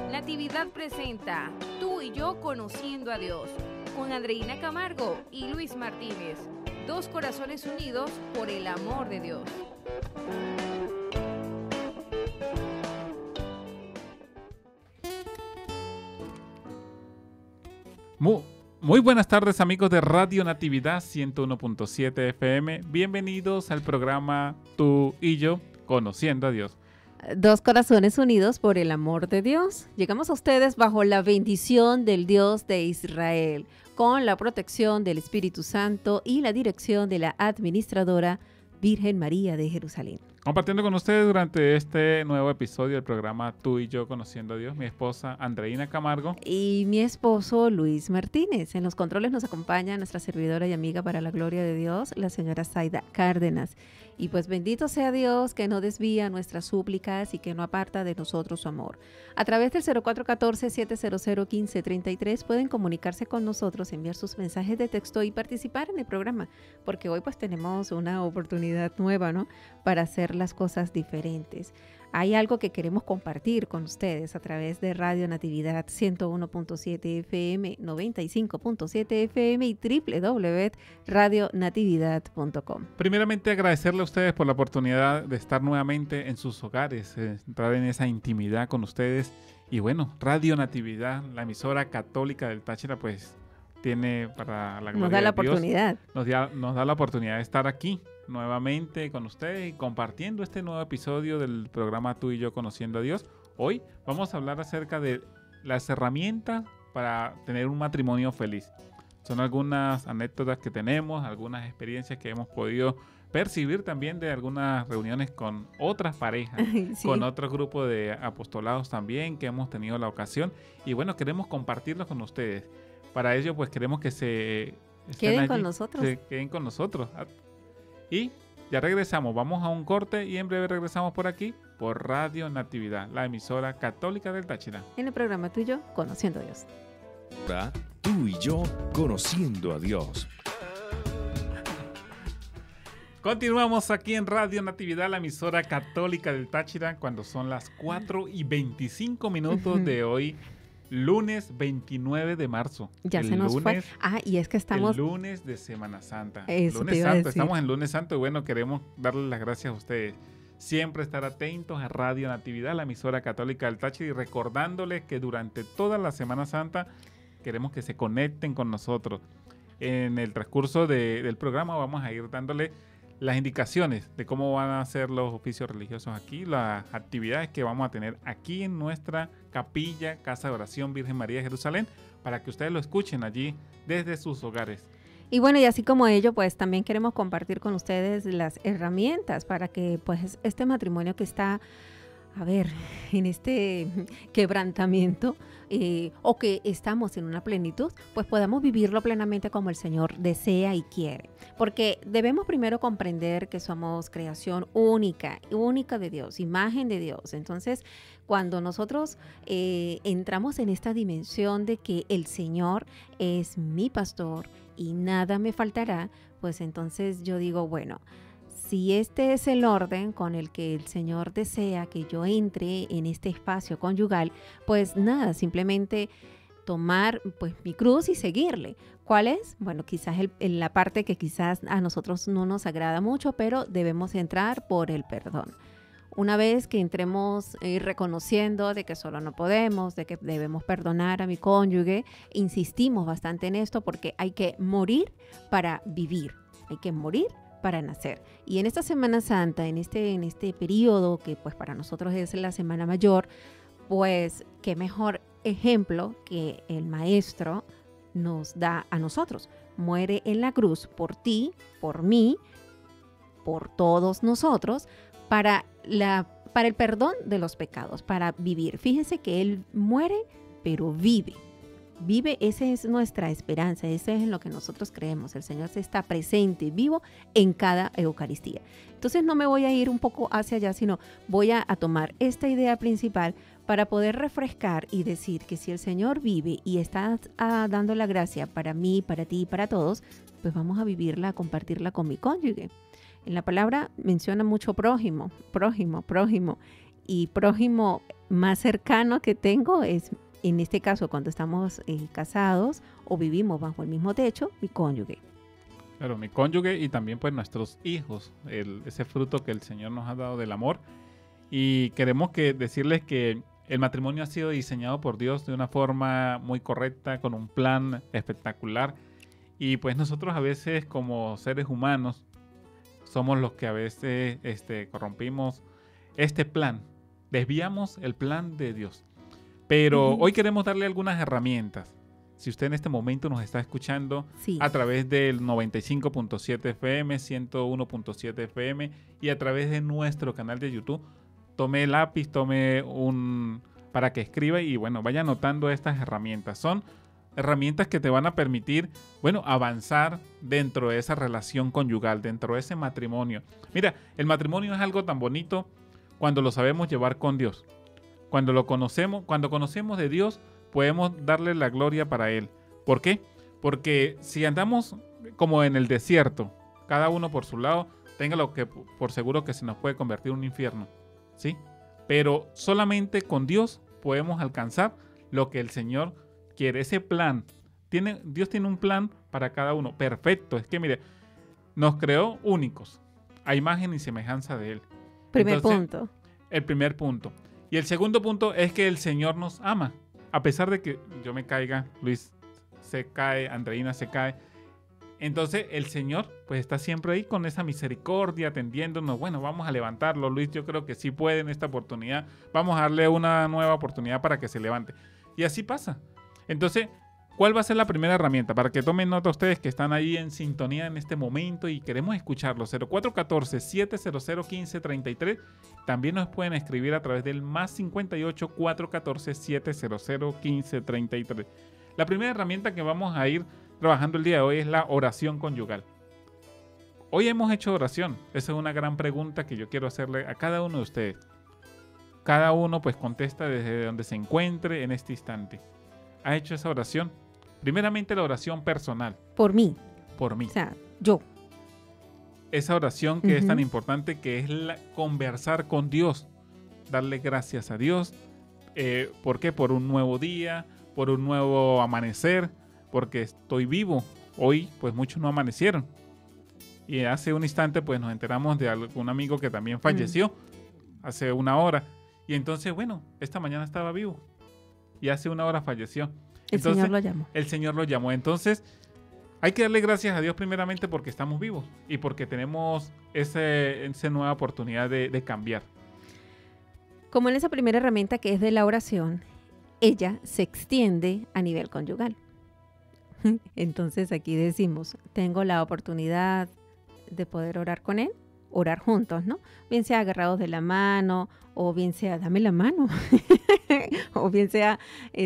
Natividad presenta Tú y yo conociendo a Dios, con Andreina Camargo y Luis Martínez, dos corazones unidos por el amor de Dios. Muy buenas tardes, amigos de Radio Natividad 101.7 FM. Bienvenidos al programa Tú y yo conociendo a Dios. Dos corazones unidos por el amor de Dios. Llegamos a ustedes bajo la bendición del Dios de Israel, con la protección del Espíritu Santo y la dirección de la administradora Virgen María de Jerusalén. Compartiendo con ustedes durante este nuevo episodio del programa Tú y yo conociendo a Dios, mi esposa Andreina Camargo y mi esposo Luis Martínez. En los controles nos acompaña nuestra servidora y amiga para la gloria de Dios, la señora Zaida Cárdenas. Y pues bendito sea Dios que no desvía nuestras súplicas y que no aparta de nosotros su amor. A través del 0414-700-1533 pueden comunicarse con nosotros, enviar sus mensajes de texto y participar en el programa, porque hoy pues tenemos una oportunidad nueva, ¿no?, para hacer las cosas diferentes. Hay algo que queremos compartir con ustedes a través de Radio Natividad 101.7 FM, 95.7 FM y www.radionatividad.com. Primeramente agradecerle a ustedes por la oportunidad de estar nuevamente en sus hogares, entrar en esa intimidad con ustedes. Y bueno, Radio Natividad, la emisora católica del Táchira, pues tiene para la gloria de Dios, nos da la oportunidad de estar aquí nuevamente con ustedes y compartiendo este nuevo episodio del programa Tú y yo conociendo a Dios. Hoy vamos a hablar acerca de las herramientas para tener un matrimonio feliz. Son algunas anécdotas que tenemos, algunas experiencias que hemos podido percibir también de algunas reuniones con otras parejas, sí, con otros grupos de apostolados también que hemos tenido la ocasión. Y bueno, queremos compartirlos con ustedes. Para ello, pues queremos que se queden con nosotros. Se queden con nosotros. Y ya regresamos, vamos a un corte y en breve regresamos por aquí, por Radio Natividad, la emisora católica del Táchira. En el programa Tú y yo conociendo a Dios. Tú y yo conociendo a Dios. Continuamos aquí en Radio Natividad, la emisora católica del Táchira, cuando son las 4:25 de hoy. Lunes 29 de marzo. Ya se nos fue. Y es que estamos... El lunes de Semana Santa. Eso lunes te iba a Santo, decir. Estamos en lunes Santo y bueno, queremos darles las gracias a ustedes. Siempre estar atentos a Radio Natividad, la emisora católica del Táchira, y recordándoles que durante toda la Semana Santa queremos que se conecten con nosotros. En el transcurso del programa vamos a ir dándole las indicaciones de cómo van a ser los oficios religiosos aquí, las actividades que vamos a tener aquí en nuestra capilla, Casa de Oración Virgen María de Jerusalén, para que ustedes lo escuchen allí desde sus hogares. Y bueno, y así como ello, pues también queremos compartir con ustedes las herramientas para que pues este matrimonio que está, en este quebrantamiento o que estamos en una plenitud, pues podamos vivirlo plenamente como el Señor desea y quiere. Porque debemos primero comprender que somos creación única de Dios, imagen de Dios. Entonces, cuando nosotros entramos en esta dimensión de que el Señor es mi pastor y nada me faltará, pues entonces yo digo, bueno, si este es el orden con el que el Señor desea que yo entre en este espacio conyugal, pues nada, simplemente tomar pues mi cruz y seguirle. ¿Cuál es? Bueno, quizás la parte que quizás a nosotros no nos agrada mucho, pero debemos entrar por el perdón. Una vez que entremos reconociendo de que solo no podemos, de que debemos perdonar a mi cónyuge, insistimos bastante en esto porque hay que morir para vivir, hay que morir para nacer. Y en esta Semana Santa, en este periodo que pues para nosotros es la Semana Mayor, pues qué mejor ejemplo que el Maestro nos da a nosotros. Muere en la cruz por ti, por mí, por todos nosotros, para el perdón de los pecados, para vivir. Fíjense que Él muere, pero vive. Vive, esa es nuestra esperanza, eso es en lo que nosotros creemos. El Señor se está presente, vivo en cada Eucaristía. Entonces no me voy a ir un poco hacia allá, sino voy a tomar esta idea principal para poder refrescar y decir que si el Señor vive y está dando la gracia para mí, para ti y para todos, pues vamos a vivirla, a compartirla con mi cónyuge. En la palabra menciona mucho prójimo. y prójimo más cercano que tengo es, en este caso, cuando estamos casados o vivimos bajo el mismo techo, mi cónyuge. Claro, mi cónyuge y también pues nuestros hijos, ese fruto que el Señor nos ha dado del amor. Y queremos decirles que el matrimonio ha sido diseñado por Dios de una forma muy correcta, con un plan espectacular. Y pues nosotros a veces como seres humanos somos los que a veces corrompimos este plan, desviamos el plan de Dios. Pero hoy queremos darle algunas herramientas. Si usted en este momento nos está escuchando a través del 95.7 FM, 101.7 FM y a través de nuestro canal de YouTube, tome lápiz, para que escriba y bueno, vaya anotando estas herramientas. Son herramientas que te van a permitir, bueno, avanzar dentro de esa relación conyugal, dentro de ese matrimonio. Mira, el matrimonio es algo tan bonito cuando lo sabemos llevar con Dios. Cuando conocemos de Dios, podemos darle la gloria para Él. ¿Por qué? Porque si andamos como en el desierto, cada uno por su lado, téngalo que por seguro que se nos puede convertir en un infierno, ¿sí? Pero solamente con Dios podemos alcanzar lo que el Señor quiere. Ese plan, Dios tiene un plan para cada uno, perfecto. Es que mire, nos creó únicos, a imagen y semejanza de Él. Primer punto. El primer punto. Y el segundo punto es que el Señor nos ama. A pesar de que yo me caiga, Luis se cae, Andreina se cae. Entonces el Señor pues está siempre ahí con esa misericordia, atendiéndonos. Bueno, vamos a levantarlo. Luis, yo creo que sí puede en esta oportunidad. Vamos a darle una nueva oportunidad para que se levante. Y así pasa. Entonces, ¿cuál va a ser la primera herramienta? Para que tomen nota ustedes que están ahí en sintonía en este momento y queremos escucharlo. 0414-700-1533. También nos pueden escribir a través del más 58-414-700-1533. La primera herramienta que vamos a ir trabajando el día de hoy es la oración conyugal. Hoy hemos hecho oración. Esa es una gran pregunta que yo quiero hacerle a cada uno de ustedes. Cada uno pues contesta desde donde se encuentre en este instante. ¿Ha hecho esa oración? Primeramente la oración personal. Por mí. Por mí. O sea, yo. Esa oración que es tan importante, que es conversar con Dios. Darle gracias a Dios. ¿Por qué? Por un nuevo día, por un nuevo amanecer, porque estoy vivo. Hoy pues muchos no amanecieron. Y hace un instante pues nos enteramos de algún amigo que también falleció hace una hora. Y entonces, bueno, esta mañana estaba vivo. Y hace una hora falleció. Entonces, Señor lo llamó. El Señor lo llamó. Entonces, hay que darle gracias a Dios primeramente porque estamos vivos y porque tenemos esa nueva oportunidad de cambiar. Como en esa primera herramienta que es de la oración, ella se extiende a nivel conyugal. Entonces aquí decimos, tengo la oportunidad de poder orar con él, orar juntos, ¿no? Bien sea agarrados de la mano, o bien sea, dame la mano, o bien sea,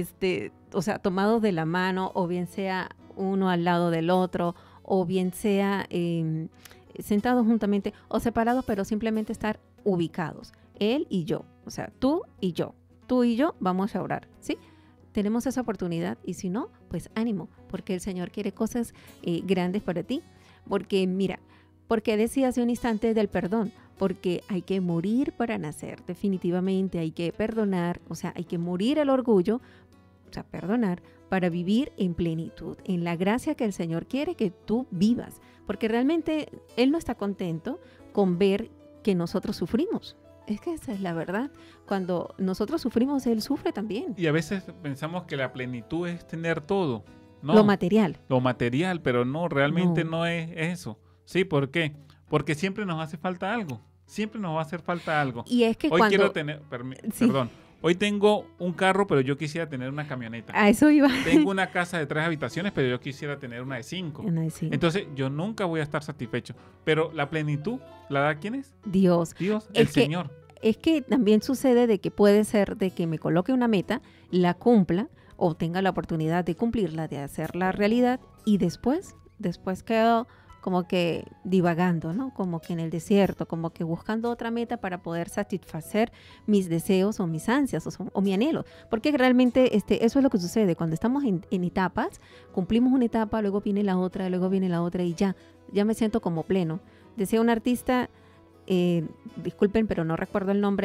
tomados de la mano, o bien sea uno al lado del otro, o bien sea sentados juntamente, o separados, pero simplemente estar ubicados, él y yo, o sea, tú y yo vamos a orar, ¿sí? Tenemos esa oportunidad y si no, pues ánimo, porque el Señor quiere cosas grandes para ti, porque mira, porque decía hace un instante del perdón, porque hay que morir para nacer, definitivamente hay que perdonar, o sea, hay que morir al orgullo, o sea, perdonar para vivir en plenitud, en la gracia que el Señor quiere que tú vivas, porque realmente Él no está contento con ver que nosotros sufrimos. Es que esa es la verdad. Cuando nosotros sufrimos, Él sufre también. Y a veces pensamos que la plenitud es tener todo, ¿no? Lo material. Lo material, pero no, realmente no es eso. ¿Sí? ¿Por qué? Porque siempre nos hace falta algo. Siempre nos va a hacer falta algo. Y es que hoy cuando... quiero tener... Perdón. Hoy tengo un carro, pero yo quisiera tener una camioneta. A eso iba. Tengo una casa de 3 habitaciones, pero yo quisiera tener una de 5. Una de 5. Entonces, yo nunca voy a estar satisfecho. Pero la plenitud, ¿la da quién es? Dios. Dios, el Señor. Es que también sucede de que puede ser de que me coloque una meta, la cumpla, o tenga la oportunidad de cumplirla, de hacerla realidad, y después quedo como que divagando, ¿no? Como que en el desierto, como que buscando otra meta para poder satisfacer mis deseos o mis ansias o mi anhelo. Porque realmente eso es lo que sucede. Cuando estamos en etapas, cumplimos una etapa, luego viene la otra y ya me siento como pleno. Decía un artista, disculpen, pero no recuerdo el nombre,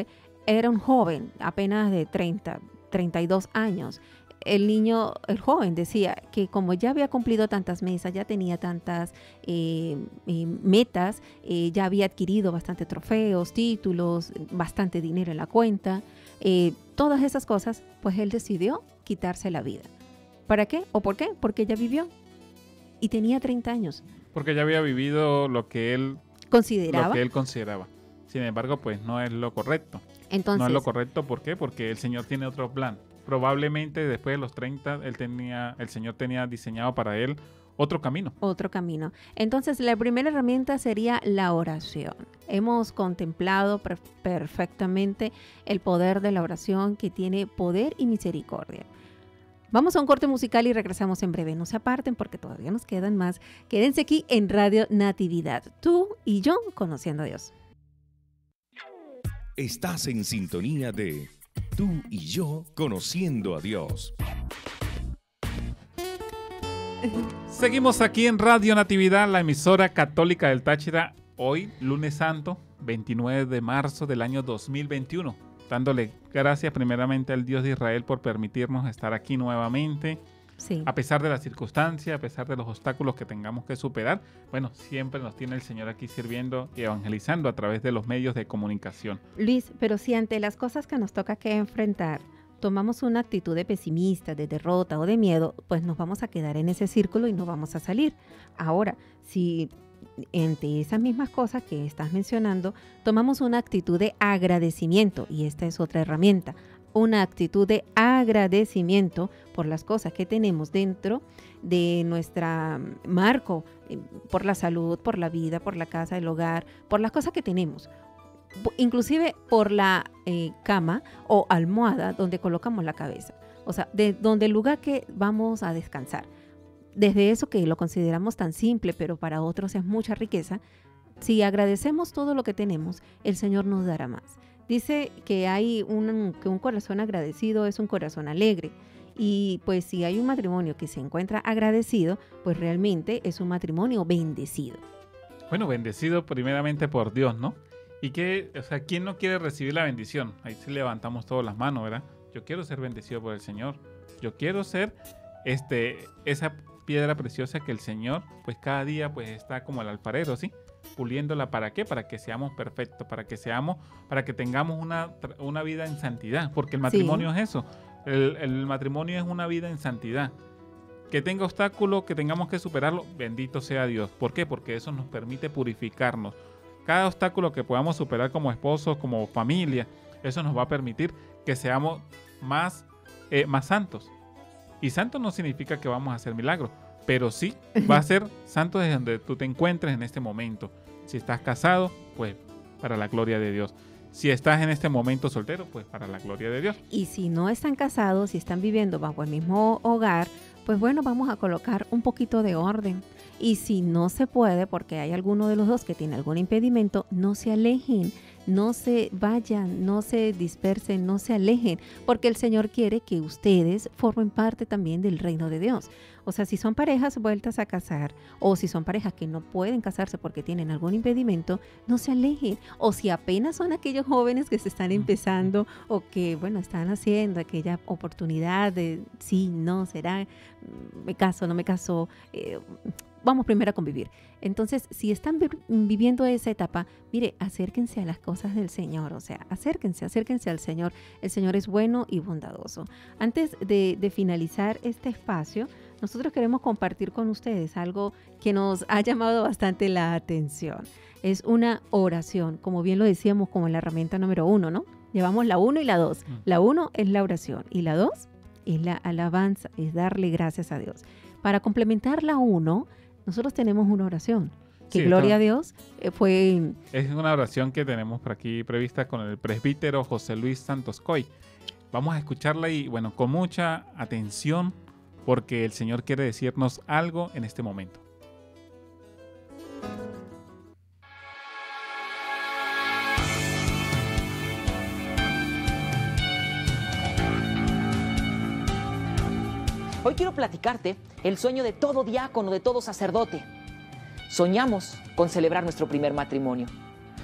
era un joven, apenas de 32 años. El joven decía que como ya había cumplido tantas mesas, ya tenía tantas metas, ya había adquirido bastante trofeos, títulos, bastante dinero en la cuenta, todas esas cosas, pues él decidió quitarse la vida. ¿Para qué? ¿O por qué? Porque ya vivió y tenía 30 años. Porque ya había vivido lo que él consideraba. Sin embargo, pues no es lo correcto. Entonces, no es lo correcto, ¿por qué? Porque el Señor tiene otro plan. Probablemente después de los 30, el Señor tenía diseñado para él otro camino. Otro camino. Entonces, la primera herramienta sería la oración. Hemos contemplado perfectamente el poder de la oración, que tiene poder y misericordia. Vamos a un corte musical y regresamos en breve. No se aparten porque todavía nos quedan más. Quédense aquí en Radio Natividad. Tú y yo conociendo a Dios. Estás en sintonía de Tú y yo conociendo a Dios. Seguimos aquí en Radio Natividad, la emisora católica del Táchira. Hoy, lunes santo, 29 de marzo del año 2021. Dándole gracias primeramente al Dios de Israel por permitirnos estar aquí nuevamente. Sí. A pesar de las circunstancias, a pesar de los obstáculos que tengamos que superar, bueno, siempre nos tiene el Señor aquí sirviendo y evangelizando a través de los medios de comunicación. Luis, pero si ante las cosas que nos toca que enfrentar tomamos una actitud de pesimista, de derrota o de miedo, pues nos vamos a quedar en ese círculo y no vamos a salir. Ahora, si entre esas mismas cosas que estás mencionando, tomamos una actitud de agradecimiento, y esta es otra herramienta, una actitud de agradecimiento por las cosas que tenemos dentro de nuestra marco, por la salud, por la vida, por la casa, el hogar, por las cosas que tenemos, inclusive por la cama o almohada donde colocamos la cabeza, o sea, donde el lugar que vamos a descansar. Desde eso que lo consideramos tan simple, pero para otros es mucha riqueza, si agradecemos todo lo que tenemos, el Señor nos dará más. Dice que que un corazón agradecido es un corazón alegre. Y pues si hay un matrimonio que se encuentra agradecido, pues realmente es un matrimonio bendecido. Bueno, bendecido primeramente por Dios, ¿no? Y que, o sea, ¿quién no quiere recibir la bendición? Ahí sí levantamos todas las manos, ¿verdad? Yo quiero ser bendecido por el Señor. Yo quiero ser esa piedra preciosa que el Señor, pues cada día pues está como el alfarero, ¿sí? Puliéndola. ¿Para qué? Para que seamos perfectos, para que tengamos una vida en santidad, porque el matrimonio es eso. El matrimonio es una vida en santidad. Que tenga obstáculos, que tengamos que superarlo, bendito sea Dios. ¿Por qué? Porque eso nos permite purificarnos. Cada obstáculo que podamos superar como esposos, como familia, eso nos va a permitir que seamos más santos. Y santo no significa que vamos a hacer milagros, pero sí va a ser santo desde donde tú te encuentres en este momento. Si estás casado, pues para la gloria de Dios. Si estás en este momento soltero, pues para la gloria de Dios. Y si no están casados, si están viviendo bajo el mismo hogar, pues bueno, vamos a colocar un poquito de orden. Y si no se puede, porque hay alguno de los dos que tiene algún impedimento, no se alejen, no se vayan, no se dispersen, no se alejen, porque el Señor quiere que ustedes formen parte también del reino de Dios. O sea, si son parejas vueltas a casar, o si son parejas que no pueden casarse porque tienen algún impedimento, no se alejen. O si apenas son aquellos jóvenes que se están empezando o que, bueno, están haciendo aquella oportunidad de sí, no, será, me caso, no me caso, vamos primero a convivir. Entonces, si están viviendo esa etapa, mire, acérquense a las cosas del Señor, o sea, acérquense al Señor. El Señor es bueno y bondadoso. Antes de finalizar este espacio, nosotros queremos compartir con ustedes algo que nos ha llamado bastante la atención. Es una oración, como bien lo decíamos, como la herramienta número 1, ¿no? Llevamos la 1 y la 2. La 1 es la oración y la 2 es la alabanza, es darle gracias a Dios. Para complementar la 1, nosotros tenemos una oración, que sí, gloria a Dios, fue... Es una oración que tenemos por aquí prevista con el presbítero José Luis Santos Coy. Vamos a escucharla y, bueno, con mucha atención, porque el Señor quiere decirnos algo en este momento. Hoy quiero platicarte el sueño de todo diácono, de todo sacerdote. Soñamos con celebrar nuestro primer matrimonio.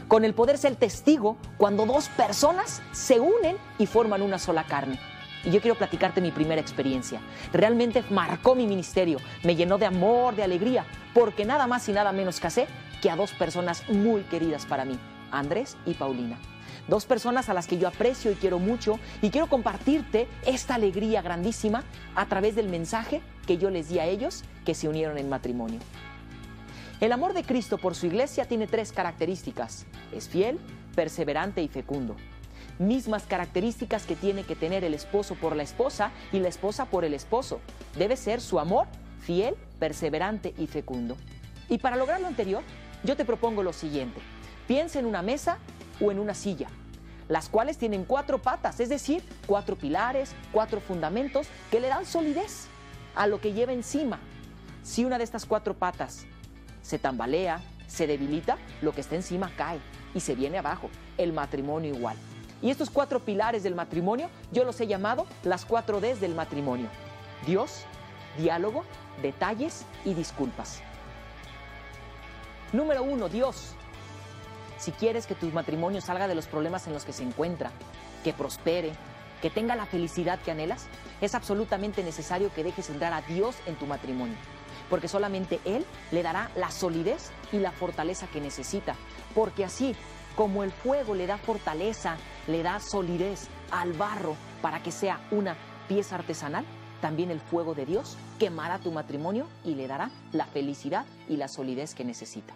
con el poder ser testigo cuando dos personas se unen y forman una sola carne. Y yo quiero platicarte mi primera experiencia. Realmente marcó mi ministerio, me llenó de amor, de alegría, porque nada más y nada menos casé que a dos personas muy queridas para mí, Andrés y Paulina. Dos personas a las que yo aprecio y quiero mucho, y quiero compartirte esta alegría grandísima a través del mensaje que yo les di a ellos que se unieron en matrimonio. El amor de Cristo por su iglesia tiene 3 características: es fiel, perseverante y fecundo. Mismas características que tiene que tener el esposo por la esposa y la esposa por el esposo. Debe ser su amor fiel, perseverante y fecundo. Y para lograr lo anterior, yo te propongo lo siguiente: piensa en una mesa o en una silla, las cuales tienen 4 patas, es decir, 4 pilares, 4 fundamentos que le dan solidez a lo que lleva encima. Si una de estas 4 patas se tambalea, se debilita, lo que está encima cae y se viene abajo. El matrimonio igual. Y estos 4 pilares del matrimonio, yo los he llamado las 4 Ds del matrimonio: Dios, diálogo, detalles y disculpas. Número 1, Dios. Si quieres que tu matrimonio salga de los problemas en los que se encuentra, que prospere, que tenga la felicidad que anhelas, es absolutamente necesario que dejes entrar a Dios en tu matrimonio, porque solamente Él le dará la solidez y la fortaleza que necesita, porque así como el fuego le da fortaleza, le da solidez al barro para que sea una pieza artesanal, también el fuego de Dios quemará tu matrimonio y le dará la felicidad y la solidez que necesita.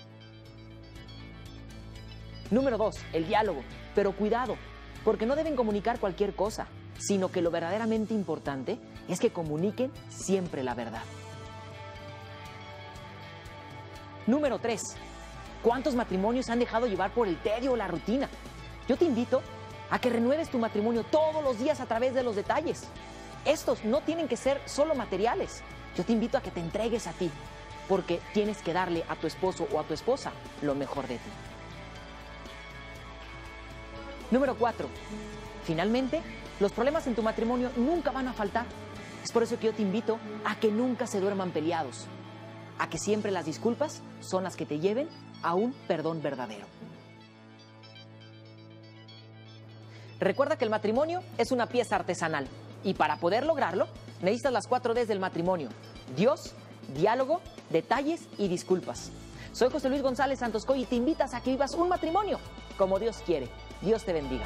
Número 2, el diálogo. Pero cuidado, porque no deben comunicar cualquier cosa, sino que lo verdaderamente importante es que comuniquen siempre la verdad. Número 3, ¿cuántos matrimonios se han dejado llevar por el tedio o la rutina? Yo te invito a que renueves tu matrimonio todos los días a través de los detalles. Estos no tienen que ser solo materiales. Yo te invito a que te entregues a ti, porque tienes que darle a tu esposo o a tu esposa lo mejor de ti. Número 4, finalmente, los problemas en tu matrimonio nunca van a faltar. Es por eso que yo te invito a que nunca se duerman peleados, a que siempre las disculpas son las que te lleven a un perdón verdadero. Recuerda que el matrimonio es una pieza artesanal y para poder lograrlo necesitas las 4 Ds del matrimonio: Dios, diálogo, detalles y disculpas. Soy José Luis González Santoscoy y te invitas a que vivas un matrimonio como Dios quiere. Dios te bendiga.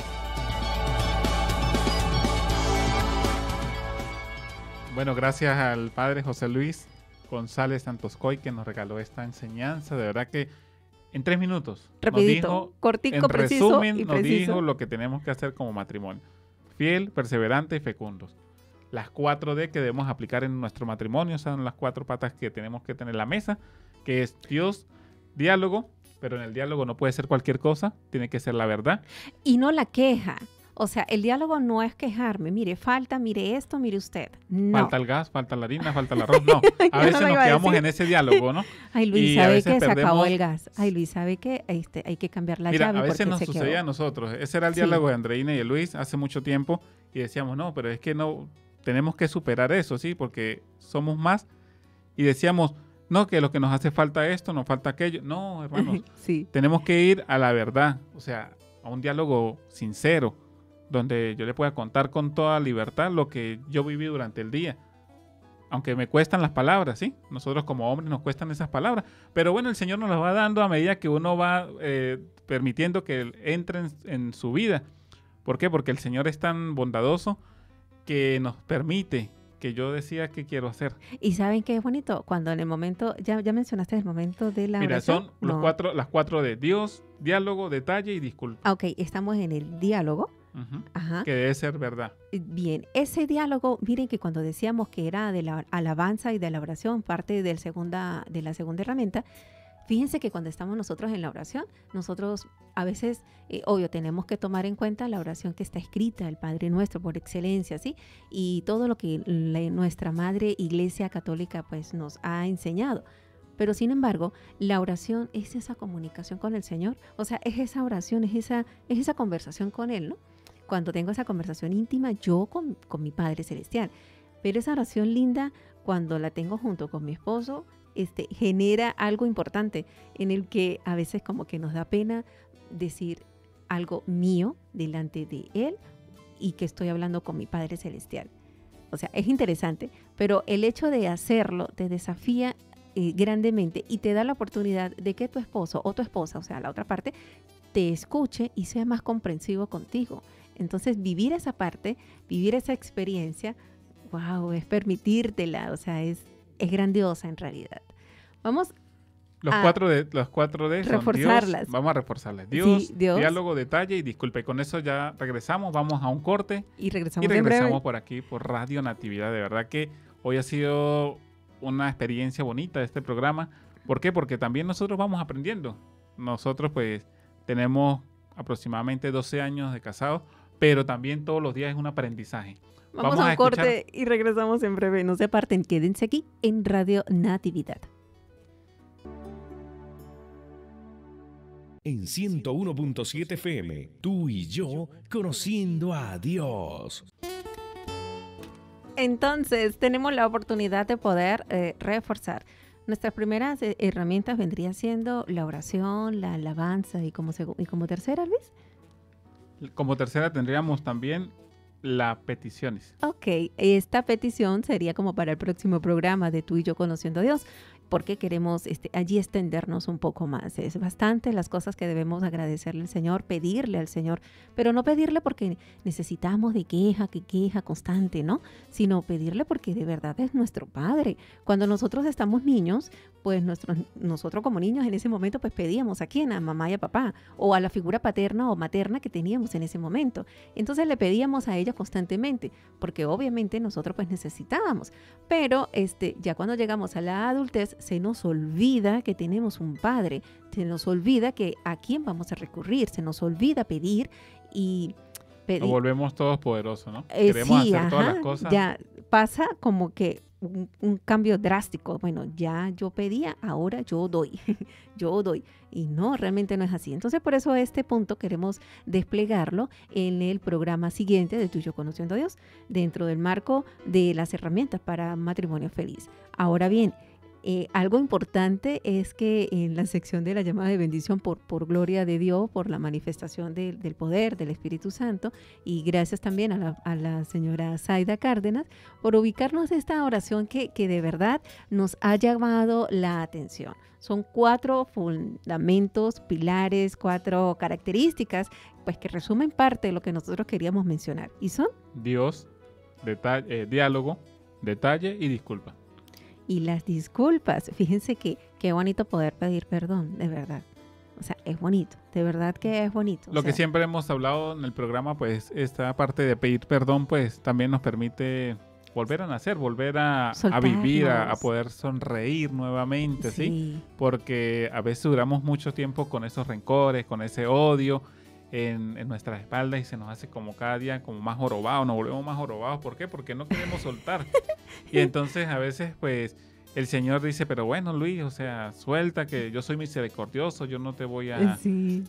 Bueno, gracias al padre José Luis González Santoscoy que nos regaló esta enseñanza. De verdad que en 3 minutos Rapidito, nos dijo, cortico, en preciso resumen, y nos preciso. dijo lo que tenemos que hacer como matrimonio: fiel, perseverante y fecundos. Las 4 D que debemos aplicar en nuestro matrimonio son las 4 patas que tenemos que tener en la mesa, que es Dios, diálogo, pero en el diálogo no puede ser cualquier cosa, tiene que ser la verdad. Y no la queja. O sea, el diálogo no es quejarme. Mire, falta, mire esto, mire usted. No. Falta el gas, falta la harina, falta el arroz. No, a Yo veces no lo nos iba a quedamos decir. en ese diálogo, ¿no? Ay, Luis, Y a ¿sabe veces que se acabó perdemos- el gas? Ay, Luis, ¿sabe que hay que cambiar la Mira, llave a veces porque nos se sucedía a quedó? nosotros. Ese era el Sí. diálogo de Andreina y de Luis hace mucho tiempo y decíamos, no, pero es que no, tenemos que superar eso, ¿sí? Porque somos más. Y decíamos, no, que lo que nos hace falta esto, nos falta aquello. No, hermanos, Sí. tenemos que ir a la verdad, o sea, a un diálogo sincero, donde yo le pueda contar con toda libertad lo que yo viví durante el día. Aunque me cuestan las palabras, ¿sí? Nosotros como hombres nos cuestan esas palabras. Pero bueno, el Señor nos las va dando a medida que uno va permitiendo que entre en su vida. ¿Por qué? Porque el Señor es tan bondadoso que nos permite que yo decida qué quiero hacer. Y ¿saben qué es bonito? Cuando en el momento, ya mencionaste el momento de la Mira, oración. son los No. las 4 de Dios, diálogo, detalle y disculpa. Ah, ok, estamos en el diálogo. Ujú. Ajá. Que debe ser verdad. Bien, ese diálogo, miren que cuando decíamos que era de la alabanza y de la oración, parte de la segunda herramienta, fíjense que cuando estamos nosotros en la oración, nosotros a veces, obvio, tenemos que tomar en cuenta la oración que está escrita, el Padre Nuestro por excelencia, ¿sí? Y todo lo que nuestra Madre Iglesia Católica pues nos ha enseñado. Pero sin embargo, la oración es esa comunicación con el Señor, o sea, es esa oración, es esa conversación con Él, ¿no? Cuando tengo esa conversación íntima yo con mi Padre Celestial. Pero esa oración linda, cuando la tengo junto con mi esposo, genera algo importante en el que a veces como que nos da pena decir algo mío delante de Él y que estoy hablando con mi Padre Celestial. O sea, es interesante, pero el hecho de hacerlo te desafía grandemente y te da la oportunidad de que tu esposo o tu esposa, o sea, la otra parte, te escuche y sea más comprensivo contigo. Entonces, vivir esa parte, vivir esa experiencia, wow, es permitírtela, o sea, es grandiosa en realidad. Vamos Los cuatro D son reforzarlas. Dios, vamos a reforzarlas. Dios, Sí, Dios. diálogo, detalle y disculpa. Y con eso ya regresamos, vamos a un corte Y regresamos, y en breve. regresamos por aquí, por Radio Natividad. De verdad que hoy ha sido una experiencia bonita este programa. ¿Por qué? Porque también nosotros vamos aprendiendo. Nosotros pues tenemos aproximadamente 12 años de casados, pero también todos los días es un aprendizaje. Vamos a un corte y regresamos en breve. No se aparten, quédense aquí en Radio Natividad. En 101.7 FM, tú y yo conociendo a Dios. Entonces, tenemos la oportunidad de poder reforzar. Nuestras primeras herramientas vendría siendo la oración, la alabanza y como tercera, Luis. Como tercera tendríamos también las peticiones. Ok, esta petición sería como para el próximo programa de Tú y yo conociendo a Dios, porque queremos allí extendernos un poco más. Es bastante las cosas que debemos agradecerle al Señor, pedirle al Señor, pero no pedirle porque necesitamos de queja constante, ¿no? Sino pedirle porque de verdad es nuestro Padre. Cuando nosotros estamos niños, pues nosotros como niños en ese momento pues pedíamos a quién, a mamá y a papá, o a la figura paterna o materna que teníamos en ese momento. Entonces le pedíamos a ellos constantemente, porque obviamente nosotros pues necesitábamos. Pero ya cuando llegamos a la adultez, se nos olvida que tenemos un Padre, se nos olvida que a quién vamos a recurrir, se nos olvida pedir y pedir. Nos volvemos todos poderosos, ¿no? Queremos hacer todas las cosas. Ya pasa como que un cambio drástico. Bueno, ya yo pedía, ahora yo doy, yo doy. Y no, realmente no es así. Entonces, por eso este punto queremos desplegarlo en el programa siguiente de Tú y yo conociendo a Dios, dentro del marco de las herramientas para matrimonio feliz. Ahora bien, algo importante es que en la sección de la llamada de bendición por gloria de Dios, por la manifestación del poder del Espíritu Santo, y gracias también a la señora Zaida Cárdenas por ubicarnos esta oración que de verdad nos ha llamado la atención. Son 4 fundamentos, pilares, 4 características pues que resumen parte de lo que nosotros queríamos mencionar. ¿Y son? Dios, diálogo, detalle y disculpa. Y las disculpas, fíjense que qué bonito poder pedir perdón, de verdad. O sea, es bonito, de verdad que es bonito. Lo que siempre hemos hablado en el programa, pues esta parte de pedir perdón, pues también nos permite volver a nacer, volver a vivir, a poder sonreír nuevamente, ¿sí? Porque a veces duramos mucho tiempo con esos rencores, con ese odio en nuestras espaldas y se nos hace como cada día como más jorobados, nos volvemos más jorobados. ¿Por qué? Porque no queremos soltar. Y entonces a veces pues el Señor dice, pero bueno Luis, o sea, suelta que yo soy misericordioso, yo no te voy a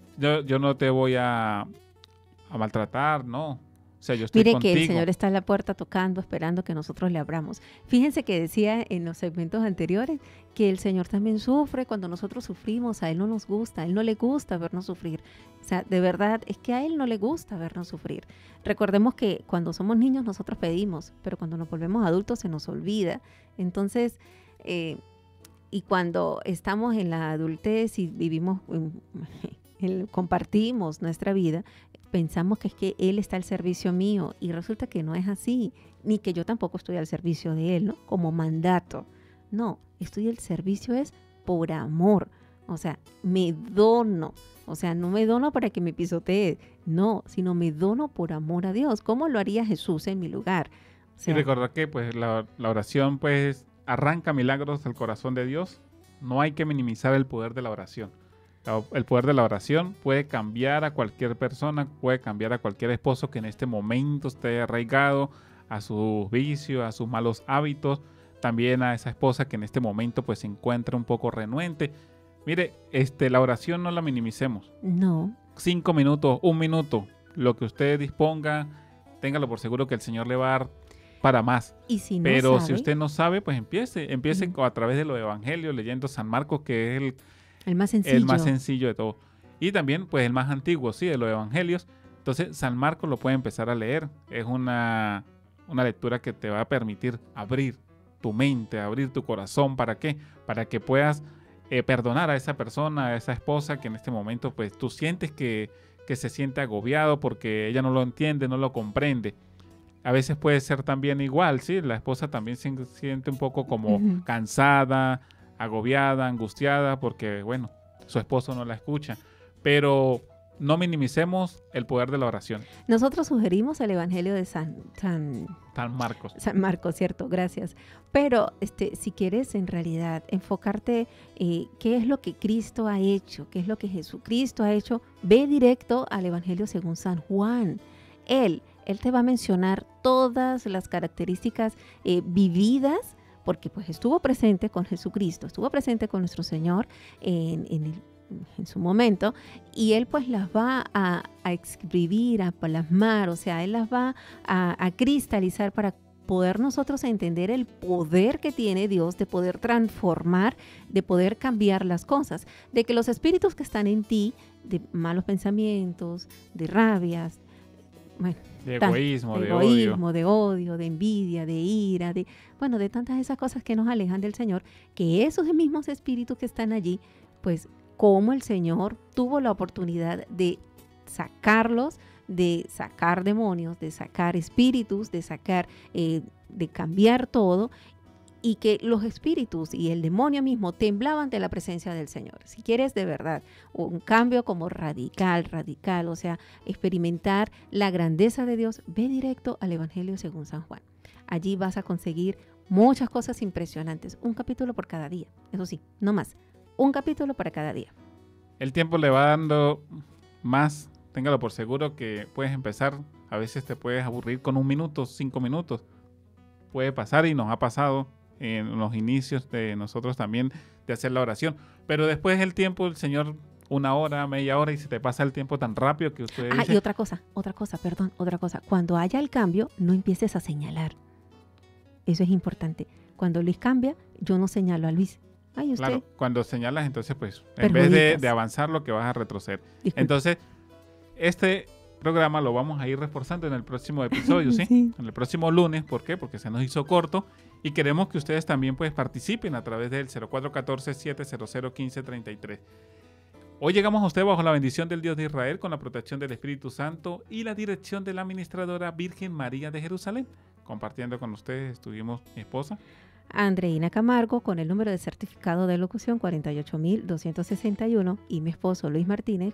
yo no te voy a maltratar, no. O sea, yo estoy Mire contigo. Que el Señor está en la puerta tocando, esperando que nosotros le abramos. Fíjense que decía en los segmentos anteriores que el Señor también sufre cuando nosotros sufrimos. A Él no nos gusta, a Él no le gusta vernos sufrir. O sea, de verdad, es que a Él no le gusta vernos sufrir. Recordemos que cuando somos niños nosotros pedimos, pero cuando nos volvemos adultos se nos olvida. Entonces, y cuando estamos en la adultez y vivimos, compartimos nuestra vida, pensamos que es que Él está al servicio mío y resulta que no es así, ni que yo tampoco estoy al servicio de Él, ¿no? Como mandato. No, estoy al servicio es por amor. O sea, me dono. O sea, no me dono para que me pisotee, no, sino me dono por amor a Dios. ¿Cómo lo haría Jesús en mi lugar? O sea, y recordar que pues la oración pues arranca milagros del corazón de Dios. No hay que minimizar el poder de la oración. El poder de la oración puede cambiar a cualquier persona, puede cambiar a cualquier esposo que en este momento esté arraigado a sus vicios, a sus malos hábitos, también a esa esposa que en este momento pues se encuentra un poco renuente. Mire, la oración no la minimicemos. No. 5 minutos, 1 minuto, lo que usted disponga, téngalo por seguro que el Señor le va a dar para más. Y si no Pero sabe, si usted no sabe, pues empiece a través de los evangelios, leyendo San Marcos, que es el más sencillo de todo. y también pues el más antiguo, sí, de los evangelios. Entonces San Marcos lo puede empezar a leer. Es una lectura que te va a permitir abrir tu mente, abrir tu corazón. ¿Para qué? Para que puedas perdonar a esa persona, a esa esposa que en este momento pues tú sientes que se siente agobiado porque ella no lo entiende, no lo comprende. A veces puede ser también igual, ¿sí? La esposa también se siente un poco como cansada, agobiada, angustiada porque, bueno, su esposo no la escucha. Pero no minimicemos el poder de la oración. Nosotros sugerimos el Evangelio de San Marcos. San Marcos, cierto, gracias. Pero si quieres en realidad enfocarte qué es lo que Cristo ha hecho, qué es lo que Jesucristo ha hecho, ve directo al Evangelio según San Juan. Él te va a mencionar todas las características vividas, porque pues estuvo presente con Jesucristo, estuvo presente con nuestro Señor en su momento, y él pues las va a escribir, a plasmar, o sea, él las va a cristalizar para poder nosotros entender el poder que tiene Dios de poder transformar, de poder cambiar las cosas, de que los espíritus que están en ti, de malos pensamientos, de rabias, bueno, de egoísmo, de odio, de envidia, de ira, de tantas esas cosas que nos alejan del Señor, que esos mismos espíritus que están allí, pues cómo el Señor tuvo la oportunidad de sacarlos, de sacar demonios, de sacar espíritus, de sacar, de cambiar todo, y que los espíritus y el demonio mismo temblaban ante la presencia del Señor. Si quieres de verdad un cambio como radical, o sea, experimentar la grandeza de Dios, ve directo al Evangelio según San Juan. Allí vas a conseguir muchas cosas impresionantes, un capítulo por cada día, eso sí, no más. Un capítulo para cada día. El tiempo le va dando más, téngalo por seguro que puedes empezar, a veces te puedes aburrir con 1 minuto, 5 minutos. Puede pasar y nos ha pasado en los inicios de nosotros también de hacer la oración. Pero después el tiempo, el Señor, 1 hora, media hora y se te pasa el tiempo tan rápido que usted dice... Y otra cosa. Cuando haya el cambio, no empieces a señalar. Eso es importante. Cuando Luis cambia, yo no señalo a Luis. Ay, usted. Claro, cuando señalas, entonces, pues, en vez de avanzar, lo que vas a retroceder. Disculpe. Entonces, este programa lo vamos a ir reforzando en el próximo episodio, ¿sí? Sí. En el próximo lunes. ¿Por qué? Porque se nos hizo corto y queremos que ustedes también, pues, participen a través del 0414-700-1533. Hoy llegamos a usted bajo la bendición del Dios de Israel, con la protección del Espíritu Santo y la dirección de la administradora Virgen María de Jerusalén. Compartiendo con ustedes estuvimos mi esposa Andreina Camargo, con el número de certificado de locución 48.261, y mi esposo Luis Martínez,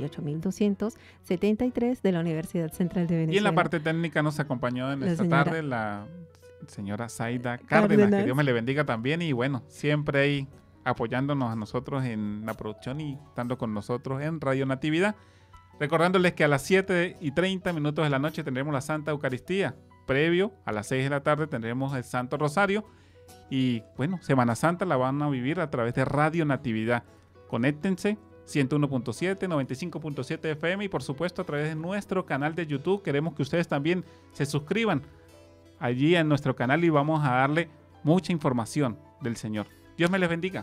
48.273, de la Universidad Central de Venezuela. Y en la parte técnica nos acompañó en esta tarde la señora Zaida Cárdenas, que Dios me le bendiga también, y bueno, siempre ahí apoyándonos a nosotros en la producción y estando con nosotros en Radio Natividad. Recordándoles que a las 7:30 de la noche tendremos la Santa Eucaristía. Previo, a las 6 de la tarde tendremos el Santo Rosario. Y bueno, Semana Santa la van a vivir a través de Radio Natividad. Conéctense, 101.7, 95.7 FM y por supuesto a través de nuestro canal de YouTube. Queremos que ustedes también se suscriban allí en nuestro canal y vamos a darle mucha información del Señor. Dios me les bendiga.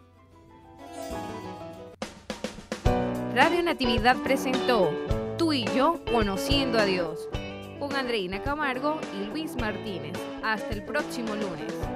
Radio Natividad presentó Tú y yo conociendo a Dios, con Andreina Camargo y Luis Martínez. Hasta el próximo lunes.